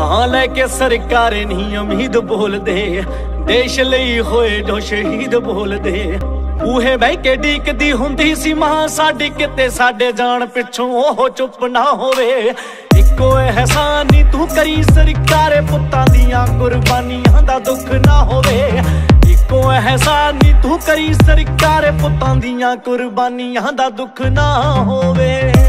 हाँ लैके सरकार नहीं उम्मीद बोल दे, देश लई होए जो शहीद बोल दे। बूहे बह के डीकदी हुंदी सी मां साडी, किते साडे जान पिछों ओह चुप ना होवे। इक्को एहसान नी तू करी सरकारे, पुत्तां दियां कुर्बानियां दा दुख ना होवे। इक्को एहसान नी तू करी सरकारे, पुत्तां दियां कुर्बानियां दा दुख ना होवे।